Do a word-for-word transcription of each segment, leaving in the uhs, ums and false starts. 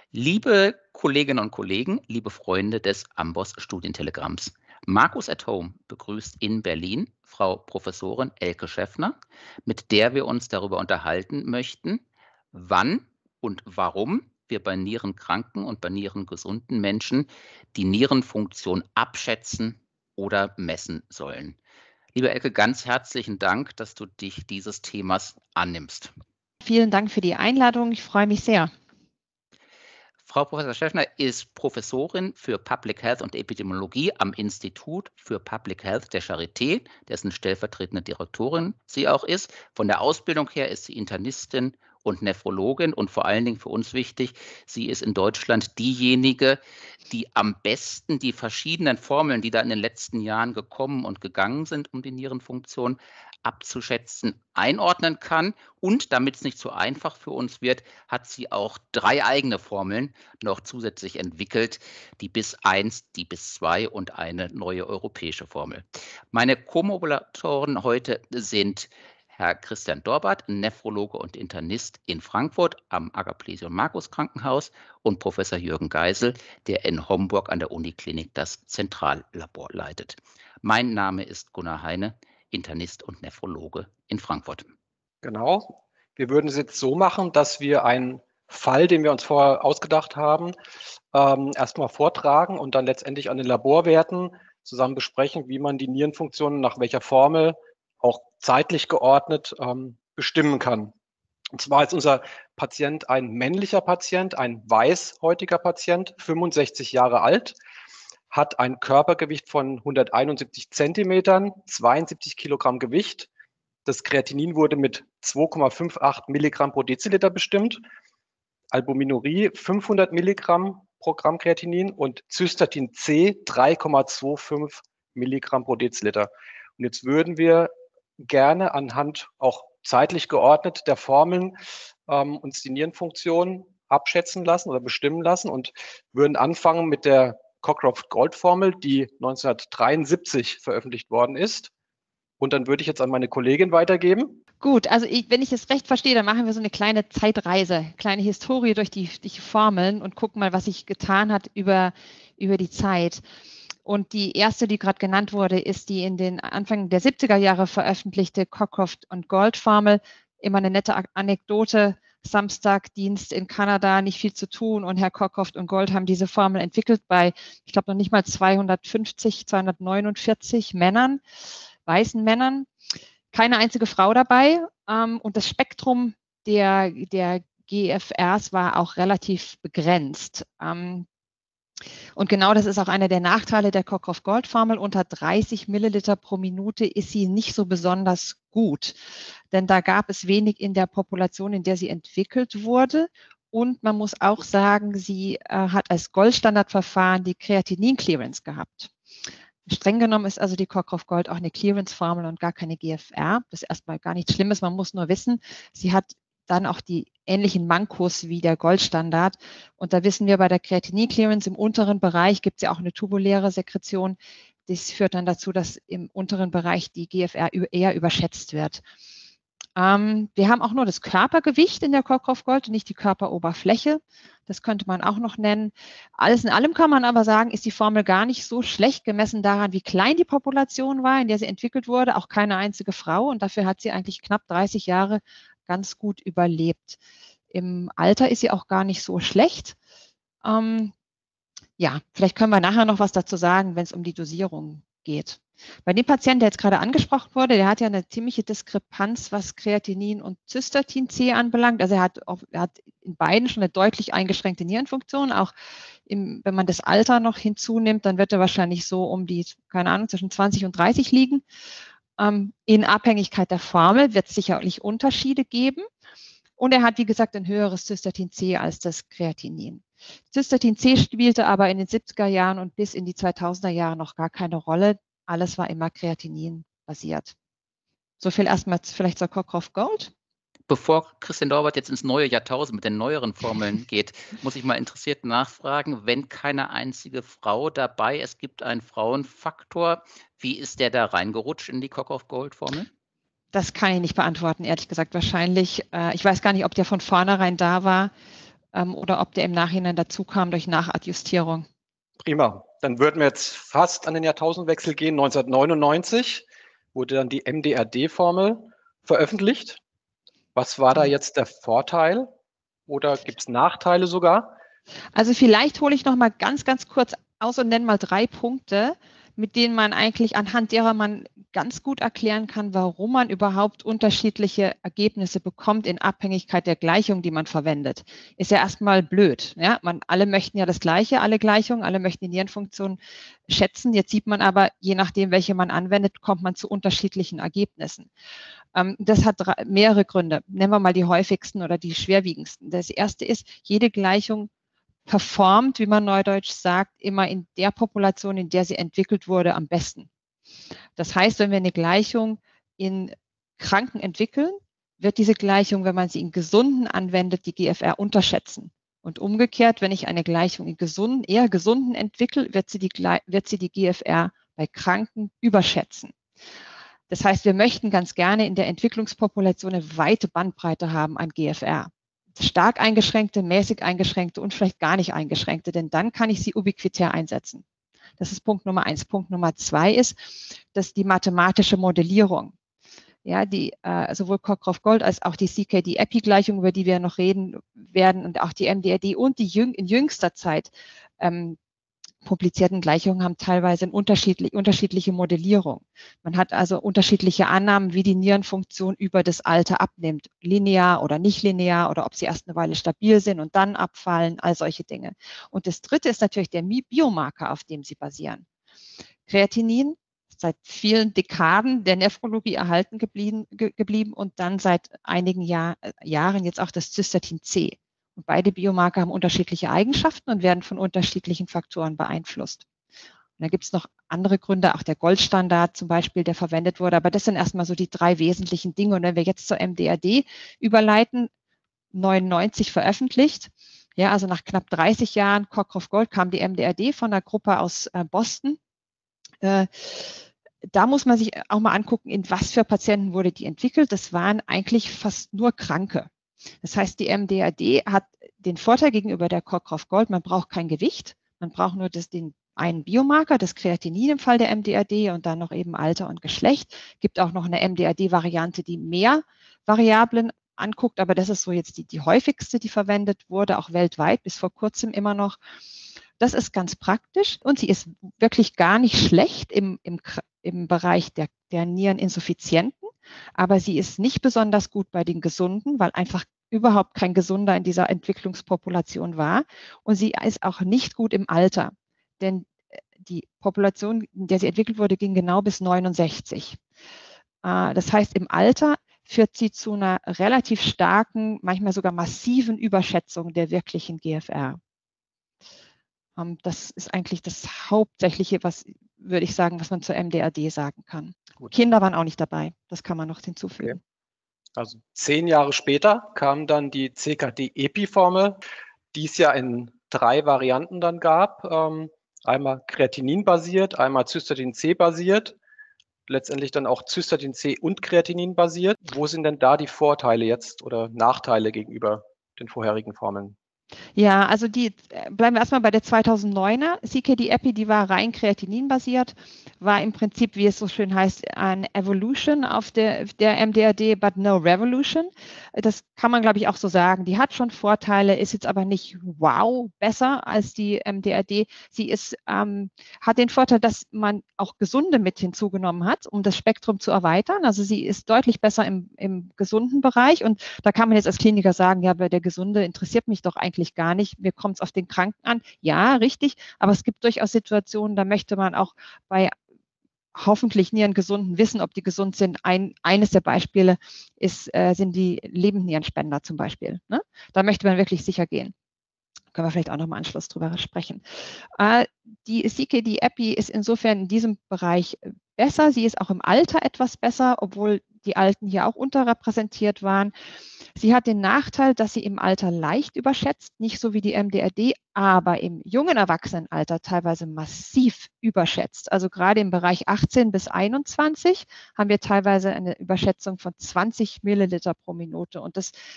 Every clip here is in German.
Liebe Kolleginnen und Kollegen, liebe Freunde des Amboss Studientelegramms. Markus at Home begrüßt in Berlin Frau Professorin Elke Schäffner, mit der wir uns darüber unterhalten möchten, wann und warum wir bei nierenkranken und bei nierengesunden Menschen die Nierenfunktion abschätzen oder messen sollen. Liebe Elke, ganz herzlichen Dank, dass du dich dieses Themas annimmst. Vielen Dank für die Einladung. Ich freue mich sehr. Frau Professor Schäffner ist Professorin für Public Health und Epidemiologie am Institut für Public Health der Charité, dessen stellvertretende Direktorin sie auch ist. Von der Ausbildung her ist sie Internistin und Nephrologin und vor allen Dingen für uns wichtig, sie ist in Deutschland diejenige, die am besten die verschiedenen Formeln, die da in den letzten Jahren gekommen und gegangen sind, um die Nierenfunktion abzuschätzen, einordnen kann. Und damit es nicht so einfach für uns wird, hat sie auch drei eigene Formeln noch zusätzlich entwickelt, die bis eins, die bis zwei und eine neue europäische Formel. Meine Co-Modulatoren heute sind Herr Christian Dorbert, Nephrologe und Internist in Frankfurt am Agathlesion Markus Krankenhaus und Professor Jürgen Geisel, der in Homburg an der Uniklinik das Zentrallabor leitet. Mein Name ist Gunnar Heine, Internist und Nephrologe in Frankfurt. Genau. Wir würden es jetzt so machen, dass wir einen Fall, den wir uns vorher ausgedacht haben, ähm, erstmal vortragen und dann letztendlich an den Laborwerten zusammen besprechen, wie man die Nierenfunktionen nach welcher Formel auch zeitlich geordnet ähm, bestimmen kann. Und zwar ist unser Patient ein männlicher Patient, ein weißhäutiger Patient, fünfundsechzig Jahre alt, hat ein Körpergewicht von hunderteinundsiebzig Zentimetern, zweiundsiebzig Kilogramm Gewicht. Das Kreatinin wurde mit zwei Komma achtzehn Milligramm pro Deziliter bestimmt, Albuminurie fünfhundert Milligramm pro Gramm Kreatinin und Cystatin C drei Komma fünfundzwanzig Milligramm pro Deziliter. Und jetzt würden wir gerne anhand auch zeitlich geordnet der Formeln ähm, uns die Nierenfunktion abschätzen lassen oder bestimmen lassen und würden anfangen mit der Cockcroft-Gold-Formel, die neunzehnhundertdreiundsiebzig veröffentlicht worden ist. Und dann würde ich jetzt an meine Kollegin weitergeben. Gut, also ich, wenn ich es recht verstehe, dann machen wir so eine kleine Zeitreise, kleine Historie durch die, durch die Formeln und gucken mal, was sich getan hat über, über die Zeit. Und die erste, die gerade genannt wurde, ist die in den Anfang der siebziger Jahre veröffentlichte Cockcroft- und Gold-Formel. Immer eine nette Anekdote. Samstagdienst in Kanada, nicht viel zu tun. Und Herr Cockcroft und Gold haben diese Formel entwickelt bei, ich glaube, noch nicht mal zweihundertfünfzig, zweihundertneunundvierzig Männern, weißen Männern. Keine einzige Frau dabei. Und das Spektrum der, der G F Rs war auch relativ begrenzt. Und genau das ist auch einer der Nachteile der Cockcroft-Gold-Formel. Unter dreißig Milliliter pro Minute ist sie nicht so besonders gut, denn da gab es wenig in der Population, in der sie entwickelt wurde. Und man muss auch sagen, sie äh, hat als Goldstandardverfahren die Kreatinin-Clearance gehabt. Streng genommen ist also die Cockcroft-Gold auch eine Clearance-Formel und gar keine G F R. Das ist erstmal gar nichts Schlimmes, man muss nur wissen, sie hat dann auch die ähnlichen Mankos wie der Goldstandard. Und da wissen wir, bei der Kreatinin-Clearance im unteren Bereich gibt es ja auch eine tubuläre Sekretion. Das führt dann dazu, dass im unteren Bereich die G F R eher überschätzt wird. Ähm, wir haben auch nur das Körpergewicht in der Cockcroft-Gold und nicht die Körperoberfläche. Das könnte man auch noch nennen. Alles in allem kann man aber sagen, ist die Formel gar nicht so schlecht gemessen daran, wie klein die Population war, in der sie entwickelt wurde. Auch keine einzige Frau. Und dafür hat sie eigentlich knapp dreißig Jahre ganz gut überlebt. Im Alter ist sie auch gar nicht so schlecht. Ähm, ja, vielleicht können wir nachher noch was dazu sagen, wenn es um die Dosierung geht. Bei dem Patienten, der jetzt gerade angesprochen wurde, der hat ja eine ziemliche Diskrepanz, was Kreatinin und Cystatin C anbelangt. Also er hat, auch, er hat in beiden schon eine deutlich eingeschränkte Nierenfunktion. Auch im, wenn man das Alter noch hinzunimmt, dann wird er wahrscheinlich so um die, keine Ahnung, zwischen zwanzig und dreißig liegen. Ähm, in Abhängigkeit der Formel wird es sicherlich Unterschiede geben. Und er hat, wie gesagt, ein höheres Cystatin C als das Kreatinin. Cystatin C spielte aber in den siebziger Jahren und bis in die zweitausender Jahre noch gar keine Rolle. Alles war immer Kreatinin basiert. So viel erstmal vielleicht zur Cockcroft-Gold. Bevor Christian Dorbert jetzt ins neue Jahrtausend mit den neueren Formeln geht, muss ich mal interessiert nachfragen, wenn keine einzige Frau dabei, es gibt einen Frauenfaktor, wie ist der da reingerutscht in die Cockcroft-Gold-Formel? Das kann ich nicht beantworten, ehrlich gesagt. Wahrscheinlich, äh, ich weiß gar nicht, ob der von vornherein da war. ähm, oder ob der im Nachhinein dazu kam durch Nachadjustierung. Prima. Dann würden wir jetzt fast an den Jahrtausendwechsel gehen. neunzehnhundertneunundneunzig wurde dann die M D R D-Formel veröffentlicht. Was war da jetzt der Vorteil oder gibt es Nachteile sogar? Also vielleicht hole ich noch mal ganz, ganz kurz aus und nenne mal drei Punkte, mit denen man eigentlich, anhand derer man ganz gut erklären kann, warum man überhaupt unterschiedliche Ergebnisse bekommt in Abhängigkeit der Gleichung, die man verwendet. Ist ja erstmal blöd. Ja? Man, alle möchten ja das Gleiche, alle Gleichungen, alle möchten die Nierenfunktion schätzen. Jetzt sieht man aber, je nachdem, welche man anwendet, kommt man zu unterschiedlichen Ergebnissen. Ähm, das hat drei, mehrere Gründe. Nennen wir mal die häufigsten oder die schwerwiegendsten. Das erste ist, jede Gleichung performt, wie man neudeutsch sagt, immer in der Population, in der sie entwickelt wurde, am besten. Das heißt, wenn wir eine Gleichung in Kranken entwickeln, wird diese Gleichung, wenn man sie in Gesunden anwendet, die G F R unterschätzen. Und umgekehrt, wenn ich eine Gleichung in Gesunden, eher Gesunden entwickle, wird sie die, wird sie die G F R bei Kranken überschätzen. Das heißt, wir möchten ganz gerne in der Entwicklungspopulation eine weite Bandbreite haben an G F R. Stark eingeschränkte, mäßig eingeschränkte und vielleicht gar nicht eingeschränkte, denn dann kann ich sie ubiquitär einsetzen. Das ist Punkt Nummer eins. Punkt Nummer zwei ist, dass die mathematische Modellierung, ja, die äh, sowohl Cockcroft-Gold als auch die C K D-Epi-Gleichung, über die wir noch reden werden, und auch die M D R D und die jüng in jüngster Zeit ähm, publizierten Gleichungen haben teilweise eine unterschiedlich, unterschiedliche Modellierung. Man hat also unterschiedliche Annahmen, wie die Nierenfunktion über das Alter abnimmt, linear oder nicht linear, oder ob sie erst eine Weile stabil sind und dann abfallen, all solche Dinge. Und das dritte ist natürlich der Biomarker, auf dem sie basieren. Kreatinin, seit vielen Dekaden der Nephrologie erhalten geblieben, ge, geblieben und dann seit einigen Jahr, Jahren jetzt auch das Cystatin C. Und beide Biomarker haben unterschiedliche Eigenschaften und werden von unterschiedlichen Faktoren beeinflusst. Und da gibt es noch andere Gründe, auch der Goldstandard zum Beispiel, der verwendet wurde. Aber das sind erstmal so die drei wesentlichen Dinge. Und wenn wir jetzt zur M D R D überleiten, neunundneunzig veröffentlicht, ja, also nach knapp dreißig Jahren Cockcroft-Gold kam die M D R D von einer Gruppe aus äh, Boston. Äh, da muss man sich auch mal angucken, in was für Patienten wurde die entwickelt. Das waren eigentlich fast nur Kranke. Das heißt, die M D R D hat den Vorteil gegenüber der Cockcroft-Gold, man braucht kein Gewicht, man braucht nur das, den einen Biomarker, das Kreatinin im Fall der M D R D und dann noch eben Alter und Geschlecht. Gibt auch noch eine M D R D-Variante, die mehr Variablen anguckt, aber das ist so jetzt die, die häufigste, die verwendet wurde, auch weltweit, bis vor kurzem immer noch. Das ist ganz praktisch und sie ist wirklich gar nicht schlecht im, im, im Bereich der, der Niereninsuffizienten, aber sie ist nicht besonders gut bei den Gesunden, weil einfach überhaupt kein Gesunder in dieser Entwicklungspopulation war. Und sie ist auch nicht gut im Alter, denn die Population, in der sie entwickelt wurde, ging genau bis neunundsechzig. Das heißt, im Alter führt sie zu einer relativ starken, manchmal sogar massiven Überschätzung der wirklichen G F R. Das ist eigentlich das Hauptsächliche, was, würde ich sagen, was man zur M D R D sagen kann. Gut. Kinder waren auch nicht dabei, das kann man noch hinzufügen. Okay. Also zehn Jahre später kam dann die C K D-Epi-Formel, die es ja in drei Varianten dann gab. Ähm, einmal Kreatinin-basiert, einmal Cystatin-C-basiert, letztendlich dann auch Cystatin-C und Kreatinin-basiert. Wo sind denn da die Vorteile jetzt oder Nachteile gegenüber den vorherigen Formeln? Ja, also die, bleiben wir erstmal bei der zweitausenddneuner C K D-Epi, die war rein Kreatinin-basiert, war im Prinzip, wie es so schön heißt, ein Evolution auf der, der M D R D, but no revolution. Das kann man, glaube ich, auch so sagen. Die hat schon Vorteile, ist jetzt aber nicht wow besser als die M D R D. Sie ist, ähm, hat den Vorteil, dass man auch Gesunde mit hinzugenommen hat, um das Spektrum zu erweitern. Also sie ist deutlich besser im, im gesunden Bereich und da kann man jetzt als Kliniker sagen, ja, aber der Gesunde interessiert mich doch eigentlich gar nicht. Mir kommt es auf den Kranken an. Ja, richtig. Aber es gibt durchaus Situationen, da möchte man auch bei hoffentlich Nierengesunden wissen, ob die gesund sind. Ein, eines der Beispiele ist, äh, sind die Lebendnierenspender zum Beispiel. Ne? Da möchte man wirklich sicher gehen. Können wir vielleicht auch noch im Anschluss drüber sprechen. Äh, die C K D-Epi ist insofern in diesem Bereich besser. Sie ist auch im Alter etwas besser, obwohl die Alten hier auch unterrepräsentiert waren. Sie hat den Nachteil, dass sie im Alter leicht überschätzt, nicht so wie die M D R D, aber im jungen Erwachsenenalter teilweise massiv überschätzt. Also gerade im Bereich achtzehn bis einundzwanzig haben wir teilweise eine Überschätzung von zwanzig Milliliter pro Minute. Und das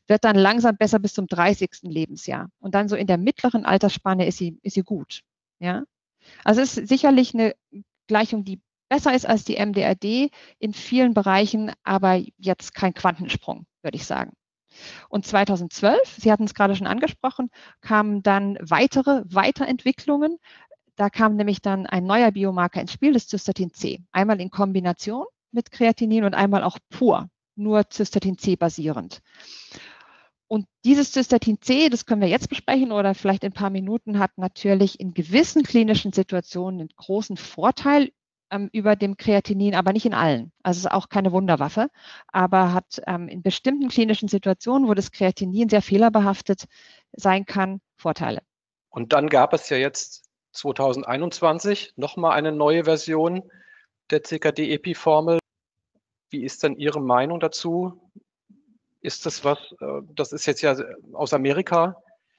wird dann langsam besser bis zum dreißigsten Lebensjahr. Und dann so in der mittleren Altersspanne ist sie, ist sie gut. Ja? Also es ist sicherlich eine Gleichung, die besser ist als die M D R D in vielen Bereichen, aber jetzt kein Quantensprung, würde ich sagen. Und zweitausendzwölf, Sie hatten es gerade schon angesprochen, kamen dann weitere Weiterentwicklungen. Da kam nämlich dann ein neuer Biomarker ins Spiel, das Cystatin C. Einmal in Kombination mit Kreatinin und einmal auch pur, nur Cystatin C basierend. Und dieses Cystatin C, das können wir jetzt besprechen oder vielleicht in ein paar Minuten, hat natürlich in gewissen klinischen Situationen einen großen Vorteil ähm, über dem Kreatinin, aber nicht in allen. Also es ist auch keine Wunderwaffe, aber hat ähm, in bestimmten klinischen Situationen, wo das Kreatinin sehr fehlerbehaftet sein kann, Vorteile. Und dann gab es ja jetzt zweitausendeinundzwanzig nochmal eine neue Version der C K D-Epi-Formel. Wie ist denn Ihre Meinung dazu? Ist das was, das ist jetzt ja aus Amerika.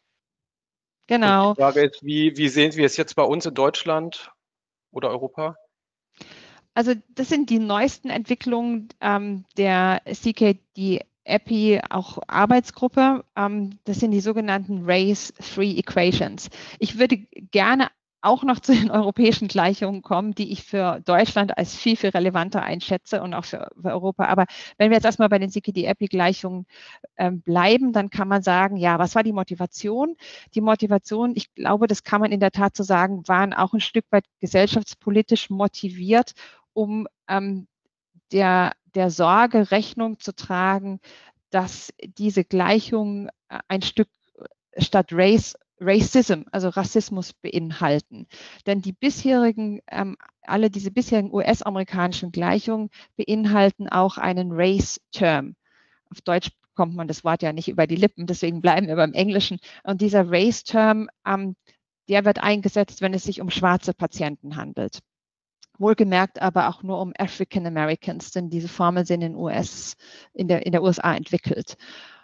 Genau. Und die Frage ist, wie, wie sehen Sie es jetzt bei uns in Deutschland oder Europa? Also das sind die neuesten Entwicklungen ähm, der C K D-Epi, auch Arbeitsgruppe. Ähm, das sind die sogenannten Race Three Equations. Ich würde gerne auch noch zu den europäischen Gleichungen kommen, die ich für Deutschland als viel, viel relevanter einschätze und auch für, für Europa. Aber wenn wir jetzt erstmal bei den C K D-Epi-Gleichungen ähm, bleiben, dann kann man sagen, ja, was war die Motivation? Die Motivation, ich glaube, das kann man in der Tat so sagen, waren auch ein Stück weit gesellschaftspolitisch motiviert, um ähm, der, der Sorge Rechnung zu tragen, dass diese Gleichungen ein Stück statt Race Racism, also Rassismus beinhalten. Denn die bisherigen, ähm, alle diese bisherigen U S-amerikanischen Gleichungen beinhalten auch einen Race-Term. Auf Deutsch kommt man das Wort ja nicht über die Lippen, deswegen bleiben wir beim Englischen. Und dieser Race-Term, ähm, der wird eingesetzt, wenn es sich um schwarze Patienten handelt. Wohlgemerkt aber auch nur um African Americans, denn diese Formeln sind in, U S, in, der, in der U S A entwickelt.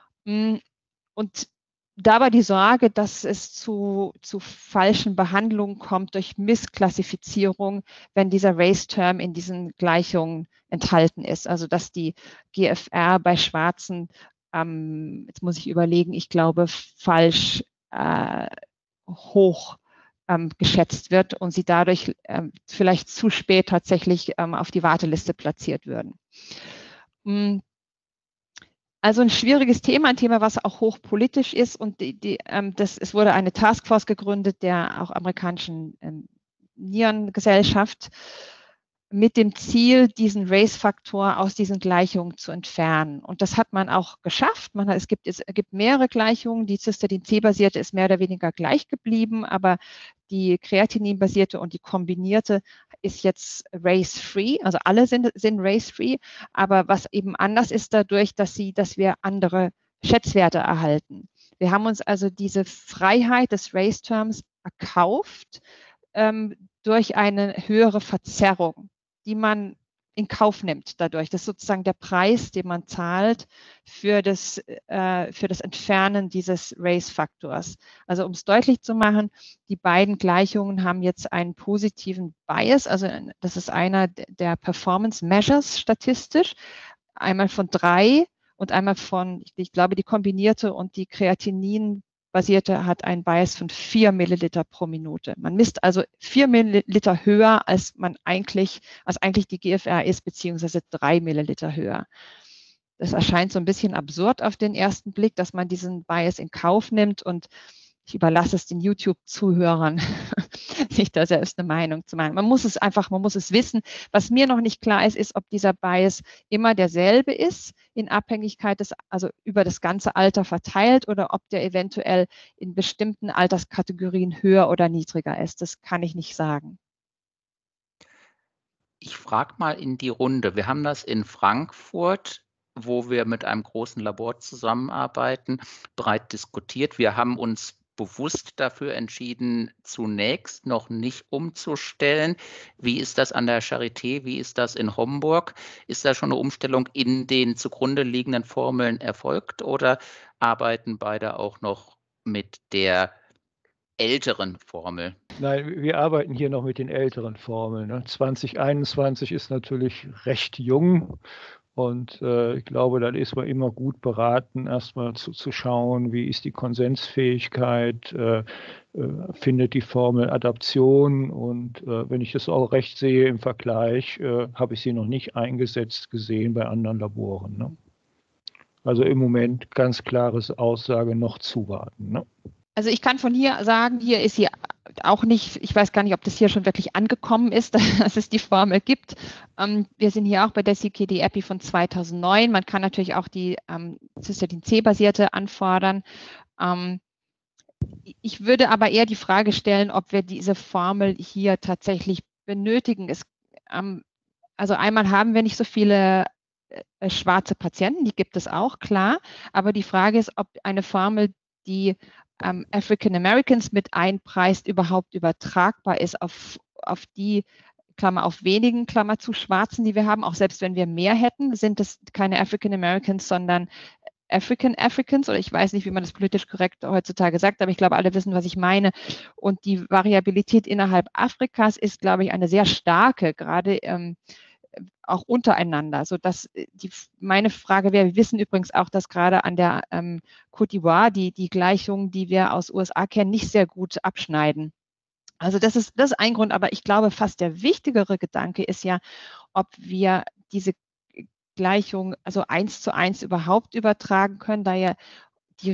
Und da war die Sorge, dass es zu, zu falschen Behandlungen kommt durch Missklassifizierung, wenn dieser Race-Term in diesen Gleichungen enthalten ist. Also dass die G F R bei Schwarzen, ähm, jetzt muss ich überlegen, ich glaube falsch äh, hoch ähm, geschätzt wird und sie dadurch ähm, vielleicht zu spät tatsächlich ähm, auf die Warteliste platziert würden. Also ein schwieriges Thema, ein Thema, was auch hochpolitisch ist. Und die, die, ähm, das, es wurde eine Taskforce gegründet der auch amerikanischen ähm, Nierengesellschaft mit dem Ziel, diesen Race-Faktor aus diesen Gleichungen zu entfernen. Und das hat man auch geschafft. Man hat, es, gibt, es gibt mehrere Gleichungen. Die Cystatin C-basierte ist mehr oder weniger gleich geblieben, aber die Kreatinin-basierte und die kombinierte ist jetzt race-free. Also alle sind, sind race-free. Aber was eben anders ist dadurch, dass, sie, dass wir andere Schätzwerte erhalten. Wir haben uns also diese Freiheit des Race-Terms erkauft ähm, durch eine höhere Verzerrung, die man in Kauf nimmt dadurch. Das ist sozusagen der Preis, den man zahlt für das, äh, für das Entfernen dieses Race-Faktors. Also um es deutlich zu machen, die beiden Gleichungen haben jetzt einen positiven Bias. Also das ist einer der Performance Measures statistisch. Einmal von drei und einmal von, ich, ich glaube, die kombinierte und die Kreatinin basierte hat einen Bias von vier Milliliter pro Minute. Man misst also vier Milliliter höher, als man eigentlich, als eigentlich die G F R ist, beziehungsweise drei Milliliter höher. Das erscheint so ein bisschen absurd auf den ersten Blick, dass man diesen Bias in Kauf nimmt, und ich überlasse es den YouTube-Zuhörern, sich da selbst eine Meinung zu machen. Man muss es einfach, man muss es wissen. Was mir noch nicht klar ist, ist, ob dieser Bias immer derselbe ist, in Abhängigkeit des, also über das ganze Alter verteilt, oder ob der eventuell in bestimmten Alterskategorien höher oder niedriger ist. Das kann ich nicht sagen. Ich frage mal in die Runde. Wir haben das in Frankfurt, wo wir mit einem großen Labor zusammenarbeiten, breit diskutiert. Wir haben uns bewusst dafür entschieden, zunächst noch nicht umzustellen. Wie ist das an der Charité? Wie ist das in Homburg? Ist da schon eine Umstellung in den zugrunde liegenden Formeln erfolgt, oder arbeiten beide auch noch mit der älteren Formel? Nein, wir arbeiten hier noch mit den älteren Formeln. Ne? zwanzig einundzwanzig ist natürlich recht jung Und äh, ich glaube, dann ist man immer gut beraten, erstmal zu, zu schauen, wie ist die Konsensfähigkeit, äh, äh, findet die Formel Adaption. Und äh, wenn ich das auch recht sehe im Vergleich, äh, habe ich sie noch nicht eingesetzt gesehen bei anderen Laboren. Ne? Also im Moment ganz klares Aussage, noch zuwarten. Ne? Also ich kann von hier sagen, hier ist sie auch nicht, ich weiß gar nicht, ob das hier schon wirklich angekommen ist, dass es die Formel gibt. Ähm, wir sind hier auch bei der C K D-Epi von zweitausendneun. Man kann natürlich auch die ähm, Cystatin-C-basierte anfordern. Ähm, ich würde aber eher die Frage stellen, ob wir diese Formel hier tatsächlich benötigen. Es, ähm, also einmal haben wir nicht so viele äh, schwarze Patienten, die gibt es auch, klar. Aber die Frage ist, ob eine Formel, die ähm, African Americans mit einpreist, überhaupt übertragbar ist auf, auf die, Klammer auf wenigen, Klammer zu Schwarzen, die wir haben. Auch selbst wenn wir mehr hätten, sind es keine African Americans, sondern African Africans, oder ich weiß nicht, wie man das politisch korrekt heutzutage sagt, aber ich glaube, alle wissen, was ich meine. Und die Variabilität innerhalb Afrikas ist, glaube ich, eine sehr starke, gerade ähm, auch untereinander. So dass die, meine Frage wäre, wir wissen übrigens auch, dass gerade an der ähm, Côte d'Ivoire die, die Gleichungen, die wir aus U S A kennen, nicht sehr gut abschneiden. Also das ist, das ist ein Grund, aber ich glaube, fast der wichtigere Gedanke ist ja, ob wir diese Gleichung, also eins zu eins überhaupt übertragen können, da ja die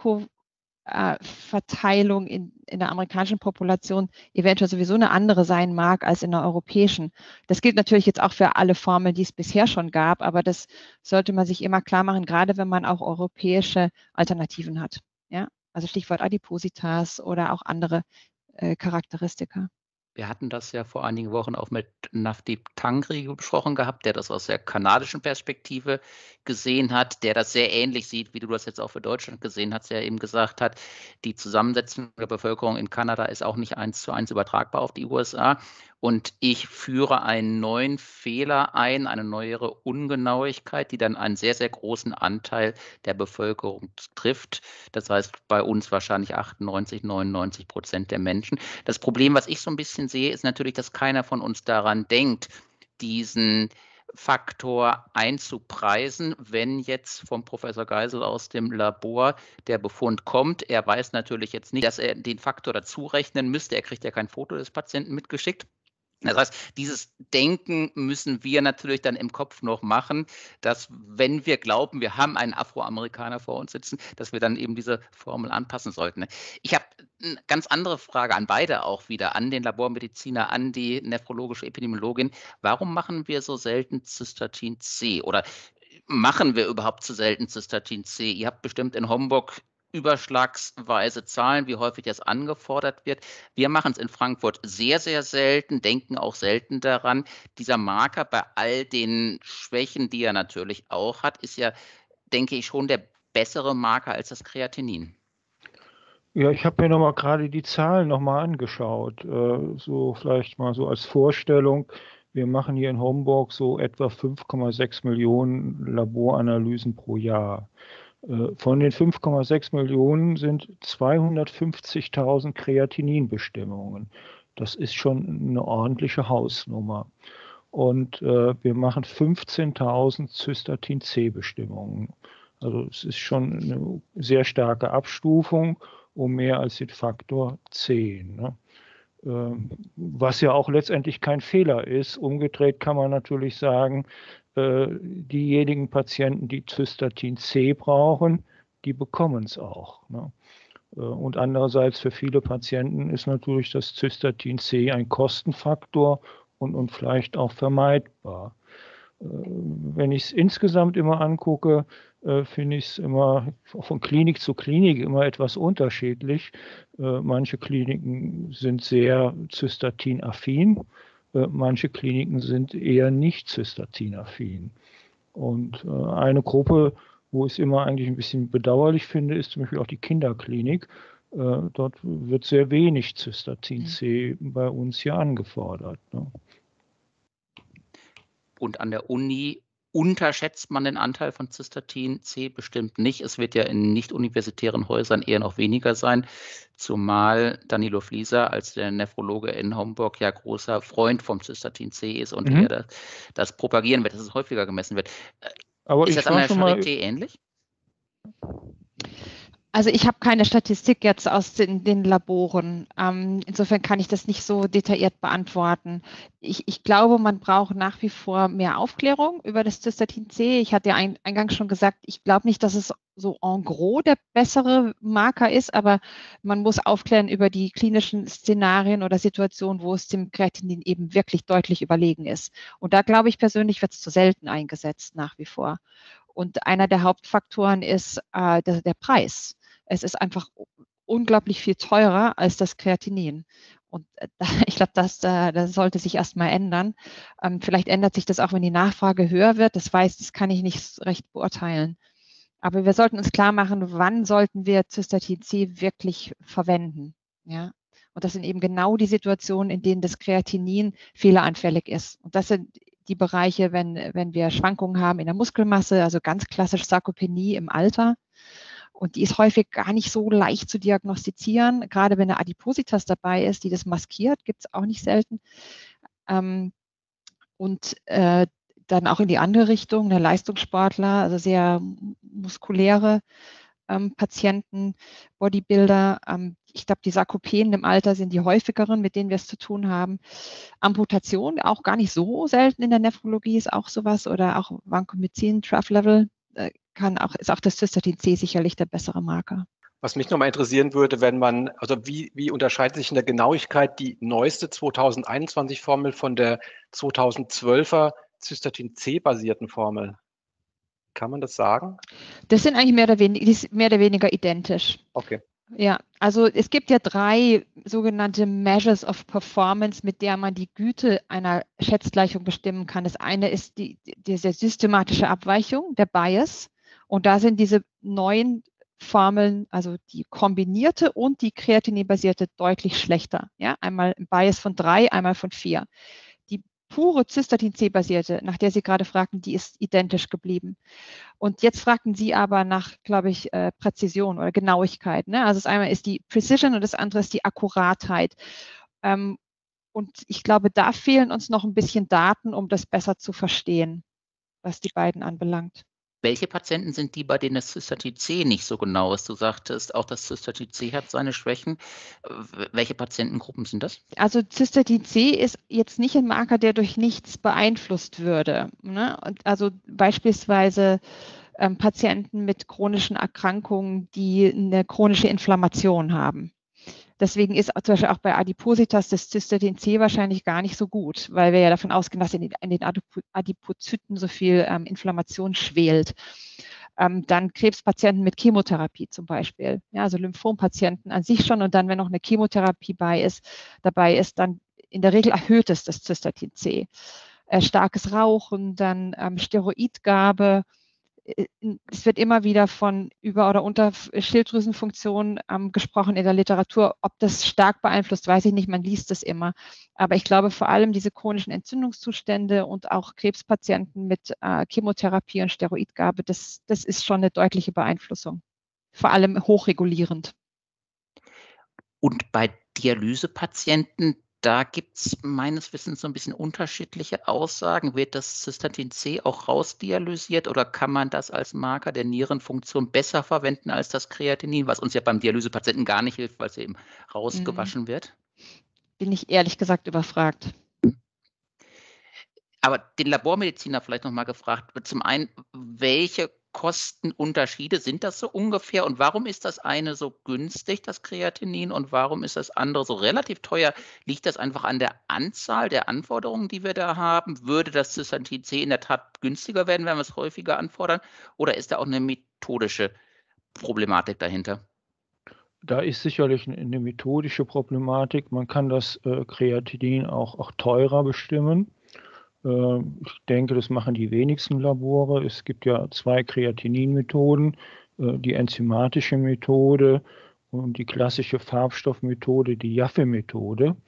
Risikoverteilung in, in der amerikanischen Population eventuell sowieso eine andere sein mag als in der europäischen. Das gilt natürlich jetzt auch für alle Formeln, die es bisher schon gab, aber das sollte man sich immer klar machen, gerade wenn man auch europäische Alternativen hat. Ja? Also Stichwort Adipositas oder auch andere äh, Charakteristika. Wir hatten das ja vor einigen Wochen auch mit Navdeep Tangri besprochen gehabt, der das aus der kanadischen Perspektive gesehen hat, der das sehr ähnlich sieht, wie du das jetzt auch für Deutschland gesehen hast, der eben gesagt hat, die Zusammensetzung der Bevölkerung in Kanada ist auch nicht eins zu eins übertragbar auf die U S A. Und ich führe einen neuen Fehler ein, eine neuere Ungenauigkeit, die dann einen sehr, sehr großen Anteil der Bevölkerung trifft. Das heißt, bei uns wahrscheinlich achtundneunzig, neunundneunzig Prozent der Menschen. Das Problem, was ich so ein bisschen sehe, ist natürlich, dass keiner von uns daran denkt, diesen Faktor einzupreisen, wenn jetzt vom Professor Geisel aus dem Labor der Befund kommt. Er weiß natürlich jetzt nicht, dass er den Faktor dazu rechnen müsste. Er kriegt ja kein Foto des Patienten mitgeschickt. Das heißt, dieses Denken müssen wir natürlich dann im Kopf noch machen, dass wenn wir glauben, wir haben einen Afroamerikaner vor uns sitzen, dass wir dann eben diese Formel anpassen sollten. Ich habe eine ganz andere Frage an beide auch wieder, an den Labormediziner, an die nephrologische Epidemiologin. Warum machen wir so selten Cystatin C oder machen wir überhaupt zu selten Cystatin C? Ihr habt bestimmt in Homburg überschlagsweise Zahlen, wie häufig das angefordert wird. Wir machen es in Frankfurt sehr, sehr selten, denken auch selten daran. Dieser Marker bei all den Schwächen, die er natürlich auch hat, ist ja, denke ich, schon der bessere Marker als das Kreatinin. Ja, ich habe mir noch mal gerade die Zahlen noch mal angeschaut, äh, so vielleicht mal so als Vorstellung. Wir machen hier in Homburg so etwa fünf Komma sechs Millionen Laboranalysen pro Jahr. Von den fünf Komma sechs Millionen sind zweihundertfünfzigtausend Kreatininbestimmungen. Das ist schon eine ordentliche Hausnummer. Und äh, wir machen fünfzehntausend Cystatin-C-Bestimmungen. Also es ist schon eine sehr starke Abstufung um mehr als den Faktor zehn. Ne? Ähm, was ja auch letztendlich kein Fehler ist. Umgedreht kann man natürlich sagen, diejenigen Patienten, die Cystatin C brauchen, die bekommen es auch. Ne? Und andererseits für viele Patienten ist natürlich das Cystatin C ein Kostenfaktor und, und vielleicht auch vermeidbar. Wenn ich es insgesamt immer angucke, finde ich es immer von Klinik zu Klinik immer etwas unterschiedlich. Manche Kliniken sind sehr cystatinaffin. Manche Kliniken sind eher nicht cystatinaffin. Und äh, eine Gruppe, wo ich es immer eigentlich ein bisschen bedauerlich finde, ist zum Beispiel auch die Kinderklinik. Äh, dort wird sehr wenig Cystatin C mhm. bei uns hier angefordert. Ne? Und an der Uni Unterschätzt man den Anteil von Cystatin C? Bestimmt nicht. Es wird ja in nicht-universitären Häusern eher noch weniger sein, zumal Danilo Flieser als der Nephrologe in Homburg ja großer Freund vom Cystatin C ist und Mhm. er das, das propagieren wird, dass es häufiger gemessen wird. Aber ist ich das an war der schon mal, Charité ähnlich? Also ich habe keine Statistik jetzt aus den, den Laboren. Ähm, insofern kann ich das nicht so detailliert beantworten. Ich, ich glaube, man braucht nach wie vor mehr Aufklärung über das Cystatin C. Ich hatte ja ein, eingangs schon gesagt, ich glaube nicht, dass es so en gros der bessere Marker ist, aber man muss aufklären über die klinischen Szenarien oder Situationen, wo es dem Kreatinin eben wirklich deutlich überlegen ist. Und da glaube ich persönlich, wird es zu selten eingesetzt nach wie vor. Und einer der Hauptfaktoren ist äh, der, der Preis. Es ist einfach unglaublich viel teurer als das Kreatinin. Und äh, ich glaube, das, äh, das sollte sich erstmal ändern. Ähm, vielleicht ändert sich das auch, wenn die Nachfrage höher wird. Das weiß, das kann ich nicht recht beurteilen. Aber wir sollten uns klar machen, wann sollten wir Cystatin C wirklich verwenden. Ja? Und das sind eben genau die Situationen, in denen das Kreatinin fehleranfällig ist. Und das sind die Bereiche, wenn, wenn wir Schwankungen haben in der Muskelmasse, also ganz klassisch Sarkopenie im Alter. Und die ist häufig gar nicht so leicht zu diagnostizieren. Gerade wenn eine Adipositas dabei ist, die das maskiert, gibt es auch nicht selten. Ähm, und äh, dann auch in die andere Richtung, eine Leistungssportler, also sehr muskuläre ähm, Patienten, Bodybuilder. Ähm, ich glaube, die Sarkopenen im Alter sind die häufigeren, mit denen wir es zu tun haben. Amputation, auch gar nicht so selten in der Nephrologie, ist auch sowas. Oder auch Vancomycin, Trough Level, äh, kann auch, ist auch das Cystatin C sicherlich der bessere Marker. Was mich nochmal interessieren würde, wenn man, also wie, wie unterscheidet sich in der Genauigkeit die neueste zweitausendeinundzwanzig-Formel von der zweitausendzwölfer Cystatin C-basierten Formel? Kann man das sagen? Das sind eigentlich mehr oder weniger, mehr oder weniger identisch. Okay. Ja, also es gibt ja drei sogenannte Measures of Performance, mit der man die Güte einer Schätzgleichung bestimmen kann. Das eine ist die, diese systematische Abweichung, der Bias. Und da sind diese neuen Formeln, also die kombinierte und die kreatininbasierte, deutlich schlechter. Ja, einmal ein Bias von drei, einmal von vier. Die pure Cystatin C-basierte, nach der Sie gerade fragten, die ist identisch geblieben. Und jetzt fragten Sie aber nach, glaube ich, äh, Präzision oder Genauigkeit. Ne? Also das eine ist die Precision und das andere ist die Akkuratheit. Ähm, und ich glaube, da fehlen uns noch ein bisschen Daten, um das besser zu verstehen, was die beiden anbelangt. Welche Patienten sind die, bei denen das Cystatin C nicht so genau ist? Du sagtest, auch das Cystatin C hat seine Schwächen. Welche Patientengruppen sind das? Also Cystatin C ist jetzt nicht ein Marker, der durch nichts beeinflusst würde. Ne? Und also beispielsweise ähm, Patienten mit chronischen Erkrankungen, die eine chronische Inflammation haben. Deswegen ist zum Beispiel auch bei Adipositas das Cystatin C wahrscheinlich gar nicht so gut, weil wir ja davon ausgehen, dass in den, in den Adipozyten so viel ähm, Inflammation schwelt. Ähm, dann Krebspatienten mit Chemotherapie zum Beispiel, ja, also Lymphompatienten an sich schon und dann, wenn noch eine Chemotherapie bei ist, dabei ist, dann in der Regel erhöht es das Cystatin C. Äh, starkes Rauchen, dann ähm, Steroidgabe. Es wird immer wieder von Über- oder Unterschilddrüsenfunktion ähm, gesprochen in der Literatur. Ob das stark beeinflusst, weiß ich nicht, man liest es immer. Aber ich glaube, vor allem diese chronischen Entzündungszustände und auch Krebspatienten mit äh, Chemotherapie und Steroidgabe, das, das ist schon eine deutliche Beeinflussung. Vor allem hochregulierend. Und bei Dialysepatienten, da gibt es meines Wissens so ein bisschen unterschiedliche Aussagen. Wird das Cystatin C auch rausdialysiert oder kann man das als Marker der Nierenfunktion besser verwenden als das Kreatinin, was uns ja beim Dialysepatienten gar nicht hilft, weil es eben rausgewaschen mhm. wird? Bin ich ehrlich gesagt überfragt. Aber den Labormediziner vielleicht noch mal gefragt. Zum einen, welche Kostenunterschiede sind das so ungefähr und warum ist das eine so günstig, das Kreatinin, und warum ist das andere so relativ teuer? Liegt das einfach an der Anzahl der Anforderungen, die wir da haben? Würde das Cystatin C in der Tat günstiger werden, wenn wir es häufiger anfordern? Oder ist da auch eine methodische Problematik dahinter? Da ist sicherlich eine methodische Problematik. Man kann das äh, Kreatinin auch, auch teurer bestimmen. Ich denke, das machen die wenigsten Labore. Es gibt ja zwei Kreatinin-Methoden, die enzymatische Methode und die klassische Farbstoffmethode, die Jaffe-Methode.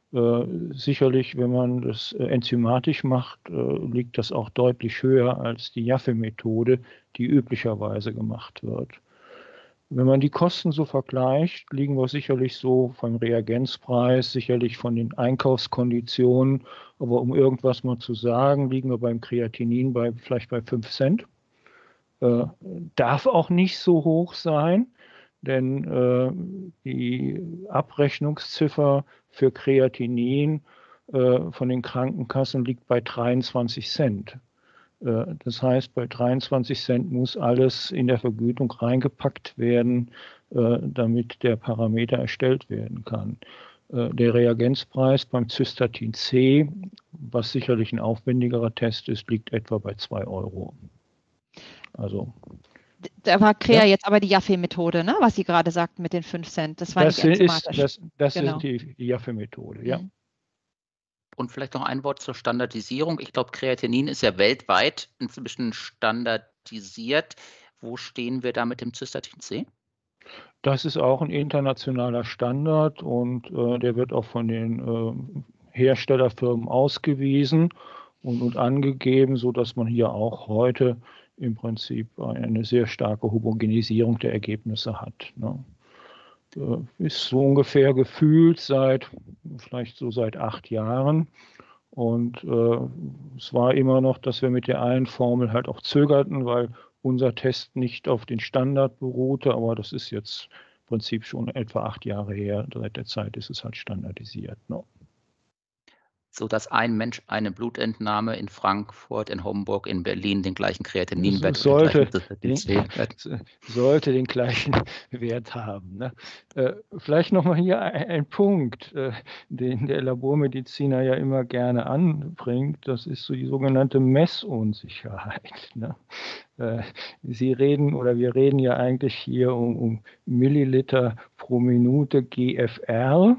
Äh, sicherlich, wenn man das äh, enzymatisch macht, äh, liegt das auch deutlich höher als die Jaffe-Methode, die üblicherweise gemacht wird. Wenn man die Kosten so vergleicht, liegen wir sicherlich so vom Reagenzpreis, sicherlich von den Einkaufskonditionen, aber um irgendwas mal zu sagen, liegen wir beim Kreatinin bei, vielleicht bei fünf Cent. Äh, darf auch nicht so hoch sein, denn äh, die Abrechnungsziffer für Kreatinin äh, von den Krankenkassen liegt bei dreiundzwanzig Cent. Äh, das heißt, bei dreiundzwanzig Cent muss alles in der Vergütung reingepackt werden, äh, damit der Parameter erstellt werden kann. Äh, der Reagenzpreis beim Cystatin C, was sicherlich ein aufwendigerer Test ist, liegt etwa bei zwei Euro. Also da war Crea ja. jetzt aber die Jaffe-Methode, ne? Was Sie gerade sagten mit den fünf Cent. Das war das nicht ist, enzymatisch. das, das Genau. ist die, die Jaffe-Methode, ja. Mhm. Und vielleicht noch ein Wort zur Standardisierung. Ich glaube, Kreatinin ist ja weltweit inzwischen standardisiert. Wo stehen wir da mit dem Cystatin C? Das ist auch ein internationaler Standard und äh, der wird auch von den äh, Herstellerfirmen ausgewiesen und, und angegeben, sodass man hier auch heute im Prinzip eine sehr starke Homogenisierung der Ergebnisse hat. Ne? Äh, ist so ungefähr gefühlt seit, vielleicht so seit acht Jahren. Und äh, es war immer noch, dass wir mit der einen Formel halt auch zögerten, weil unser Test nicht auf den Standard beruhte, aber das ist jetzt im Prinzip schon etwa acht Jahre her. Seit der Zeit ist es halt standardisiert. Ne? So dass ein Mensch eine Blutentnahme in Frankfurt, in Homburg, in Berlin den gleichen Kreatininwert sollte, und den gleichen den, sollte den gleichen Wert haben. Ne? Äh, vielleicht nochmal hier ein, ein Punkt, äh, den der Labormediziner ja immer gerne anbringt. Das ist so die sogenannte Messunsicherheit. Ne? Äh, Sie reden oder wir reden ja eigentlich hier um, um Milliliter pro Minute G F R.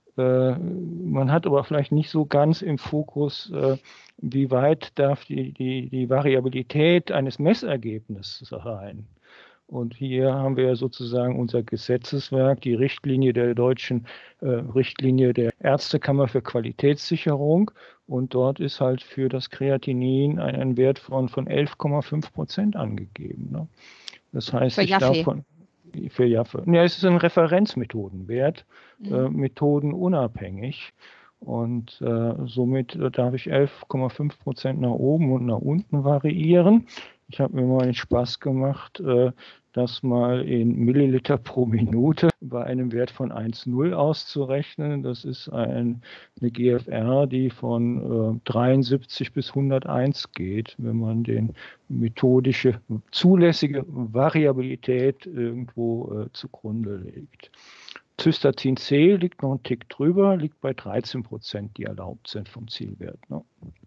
Man hat aber vielleicht nicht so ganz im Fokus, wie weit darf die, die, die Variabilität eines Messergebnisses sein. Und hier haben wir sozusagen unser Gesetzeswerk, die Richtlinie der deutschen äh, Richtlinie der Ärztekammer für Qualitätssicherung. Und dort ist halt für das Kreatinin ein, ein Wert von, von elf Komma fünf Prozent angegeben. Ne? Das heißt, Für ich darf von Für Jaffe. Ja, es ist ein Referenzmethodenwert, mhm. äh, methodenunabhängig. Und äh, somit äh, darf ich elf Komma fünf Prozent nach oben und nach unten variieren. Ich habe mir mal den Spaß gemacht, äh, das mal in Milliliter pro Minute bei einem Wert von eins Komma null auszurechnen. Das ist ein, eine G F R, die von äh, dreiundsiebzig bis hunderteins geht, wenn man den methodische zulässige Variabilität irgendwo äh, zugrunde legt. Cystatin C liegt noch einen Tick drüber, liegt bei dreizehn Prozent, die erlaubt sind vom Zielwert. Ne?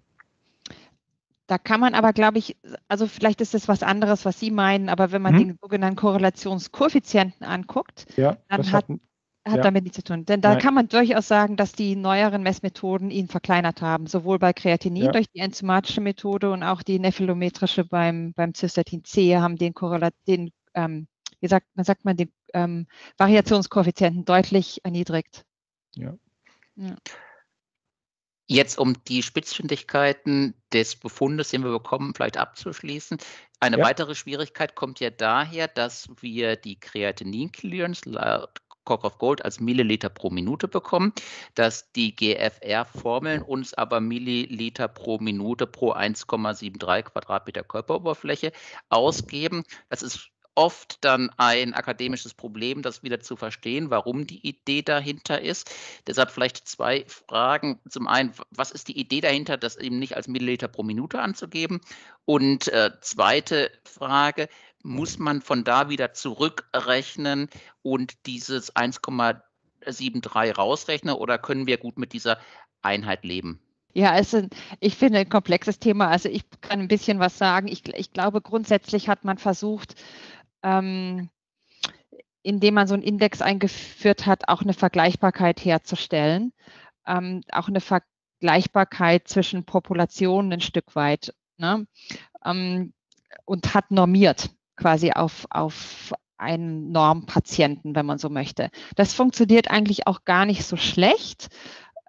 Da kann man aber, glaube ich, also vielleicht ist das was anderes, was Sie meinen, aber wenn man hm? den sogenannten Korrelationskoeffizienten anguckt, ja, dann hat, hat ja. damit nichts zu tun. Denn da Nein. kann man durchaus sagen, dass die neueren Messmethoden ihn verkleinert haben, sowohl bei Kreatinin ja. durch die enzymatische Methode und auch die nephelometrische beim, beim Cystatin C haben den Korrelat, den, ähm, wie sagt, man sagt man, den ähm, Variationskoeffizienten deutlich erniedrigt. Ja. ja. Jetzt, um die Spitzfindigkeiten des Befundes, den wir bekommen, vielleicht abzuschließen. Eine ja. weitere Schwierigkeit kommt ja daher, dass wir die Kreatinin-Clearance laut Cock of Gold als Milliliter pro Minute bekommen, dass die G F R-Formeln uns aber Milliliter pro Minute pro eins Komma drei Quadratmeter Körperoberfläche ausgeben. Das ist oft dann ein akademisches Problem, das wieder zu verstehen, warum die Idee dahinter ist. Deshalb vielleicht zwei Fragen. Zum einen, was ist die Idee dahinter, das eben nicht als Milliliter pro Minute anzugeben? Und äh, zweite Frage, muss man von da wieder zurückrechnen und dieses eins Komma drei rausrechnen oder können wir gut mit dieser Einheit leben? Ja, es ist, ich finde, ein komplexes Thema. Also ich kann ein bisschen was sagen. Ich, ich glaube, grundsätzlich hat man versucht, ähm, indem man so einen Index eingeführt hat, auch eine Vergleichbarkeit herzustellen. Ähm, auch eine Vergleichbarkeit zwischen Populationen ein Stück weit. Ne? Ähm, und hat normiert quasi auf, auf einen Normpatienten, wenn man so möchte. Das funktioniert eigentlich auch gar nicht so schlecht.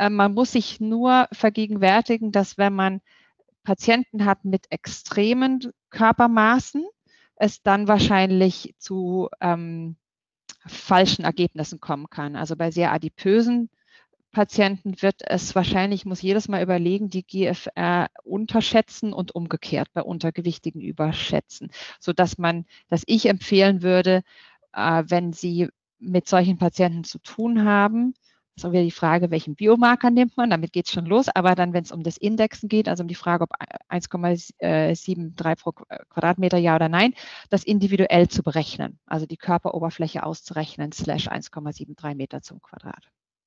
Äh, man muss sich nur vergegenwärtigen, dass wenn man Patienten hat mit extremen Körpermaßen, es dann wahrscheinlich zu ähm, falschen Ergebnissen kommen kann. Also bei sehr adipösen Patienten wird es wahrscheinlich, muss jedes Mal überlegen, die G F R unterschätzen und umgekehrt bei Untergewichtigen überschätzen, sodass man, dass ich empfehlen würde, äh, wenn Sie mit solchen Patienten zu tun haben, ist auch wieder die Frage, welchen Biomarker nimmt man, damit geht es schon los, aber dann, wenn es um das Indexen geht, also um die Frage, ob eins Komma sieben drei pro Quadratmeter ja oder nein, das individuell zu berechnen, also die Körperoberfläche auszurechnen, slash eins Komma sieben drei Meter zum Quadrat.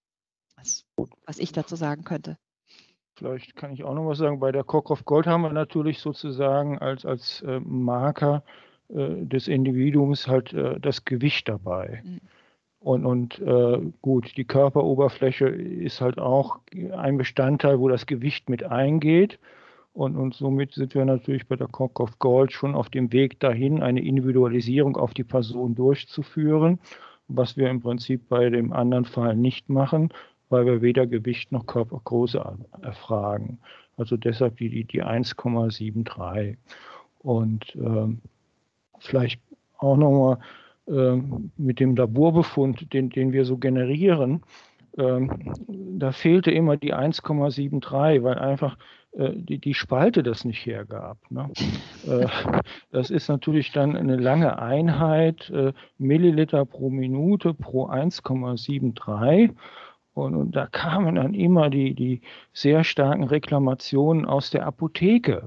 Das, was ich dazu sagen könnte. Vielleicht kann ich auch noch was sagen. Bei der Cockcroft Gold haben wir natürlich sozusagen als, als äh, Marker äh, des Individuums halt äh, das Gewicht dabei. Mhm. Und, und äh, gut, die Körperoberfläche ist halt auch ein Bestandteil, wo das Gewicht mit eingeht. Und, und somit sind wir natürlich bei der Cockcroft Gold schon auf dem Weg dahin, eine Individualisierung auf die Person durchzuführen, was wir im Prinzip bei dem anderen Fall nicht machen, weil wir weder Gewicht noch Körpergröße erfragen. Also deshalb die, die, die eins Komma sieben drei. Und ähm, vielleicht auch nochmal ähm, mit dem Laborbefund, den, den wir so generieren, ähm, da fehlte immer die eins Komma sieben drei, weil einfach äh, die, die Spalte das nicht hergab. Ne? äh, das ist natürlich dann eine lange Einheit, äh, Milliliter pro Minute pro eins Komma sieben drei. Und, und da kamen dann immer die, die sehr starken Reklamationen aus der Apotheke.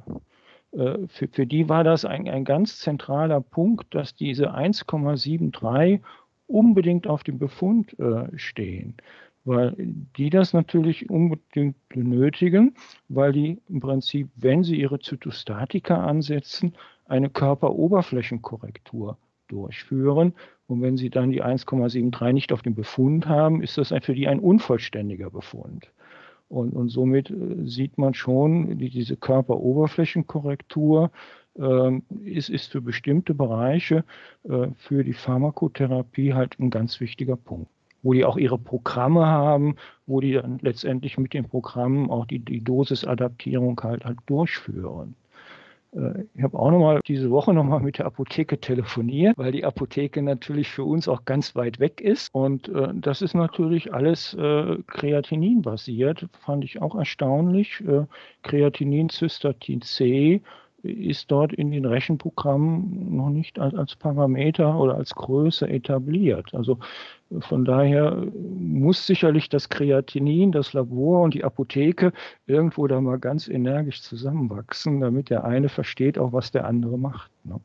Äh, für, für die war das ein, ein ganz zentraler Punkt, dass diese eins Komma sieben drei unbedingt auf dem Befund äh, stehen. Weil die das natürlich unbedingt benötigen, weil die im Prinzip, wenn sie ihre Zytostatika ansetzen, eine Körperoberflächenkorrektur durchführen. Und wenn Sie dann die eins Komma sieben drei nicht auf dem Befund haben, ist das für die ein unvollständiger Befund. Und, und somit äh, sieht man schon, die, diese Körperoberflächenkorrektur äh, ist, ist für bestimmte Bereiche äh, für die Pharmakotherapie halt ein ganz wichtiger Punkt. Wo die auch ihre Programme haben, wo die dann letztendlich mit den Programmen auch die, die Dosisadaptierung halt, halt durchführen. Ich habe auch noch mal diese Woche noch mal mit der Apotheke telefoniert, weil die Apotheke natürlich für uns auch ganz weit weg ist. Und äh, das ist natürlich alles äh, Kreatinin-basiert, fand ich auch erstaunlich. Äh, Kreatinin, Cystatin C ist dort in den Rechenprogrammen noch nicht als, als Parameter oder als Größe etabliert. Also von daher muss sicherlich das Kreatinin, das Labor und die Apotheke irgendwo da mal ganz energisch zusammenwachsen, damit der eine versteht auch, was der andere macht. Ne?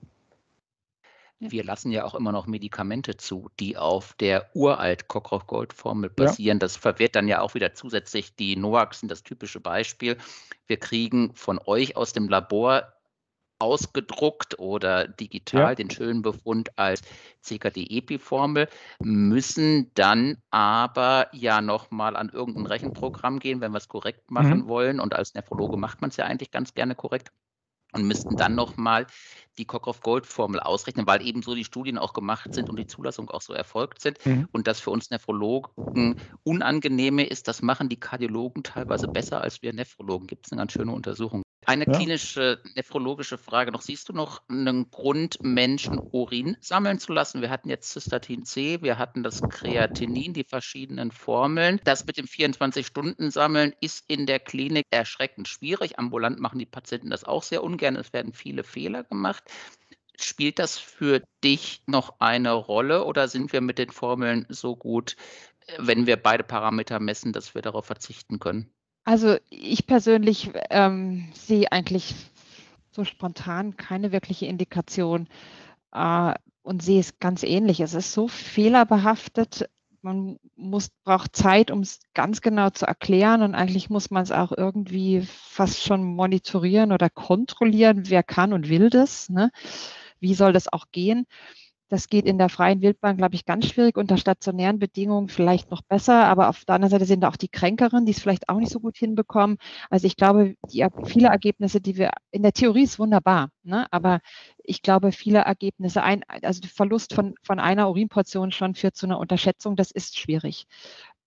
Wir lassen ja auch immer noch Medikamente zu, die auf der uralt Cockcroft Gold Formel basieren. Ja. Das verwirrt dann ja auch wieder zusätzlich die Noaxen, das typische Beispiel. Wir kriegen von euch aus dem Labor ausgedruckt oder digital ja. den schönen Befund als C K D-E P I-Formel, müssen dann aber ja nochmal an irgendein Rechenprogramm gehen, wenn wir es korrekt machen mhm. wollen. Und als Nephrologe macht man es ja eigentlich ganz gerne korrekt. Und müssten dann nochmal die Cockcroft Gold Formel ausrechnen, weil eben so die Studien auch gemacht sind und die Zulassung auch so erfolgt sind. Mhm. Und das für uns Nephrologen unangenehme ist, das machen die Kardiologen teilweise besser als wir Nephrologen. Gibt es eine ganz schöne Untersuchung. Eine ja. klinische, nephrologische Frage noch. Siehst du noch einen Grund, Menschen Urin sammeln zu lassen? Wir hatten jetzt Cystatin C, wir hatten das Kreatinin, die verschiedenen Formeln. Das mit dem vierundzwanzig-Stunden-Sammeln ist in der Klinik erschreckend schwierig. Ambulant machen die Patienten das auch sehr ungern. Es werden viele Fehler gemacht. Spielt das für dich noch eine Rolle oder sind wir mit den Formeln so gut, wenn wir beide Parameter messen, dass wir darauf verzichten können? Also ich persönlich ähm, sehe eigentlich so spontan keine wirkliche Indikation äh, und sehe es ganz ähnlich. Es ist so fehlerbehaftet, man muss, braucht Zeit, um es ganz genau zu erklären und eigentlich muss man es auch irgendwie fast schon monitorieren oder kontrollieren, wer kann und will das, ne? Wie soll das auch gehen? Das geht in der freien Wildbahn, glaube ich, ganz schwierig. Unter stationären Bedingungen vielleicht noch besser, aber auf der anderen Seite sind da auch die Kränkeren, die es vielleicht auch nicht so gut hinbekommen. Also ich glaube, die, viele Ergebnisse, die wir, in der Theorie ist wunderbar, ne? Aber ich glaube, viele Ergebnisse, ein, also der Verlust von, von einer Urinportion schon führt zu einer Unterschätzung, das ist schwierig.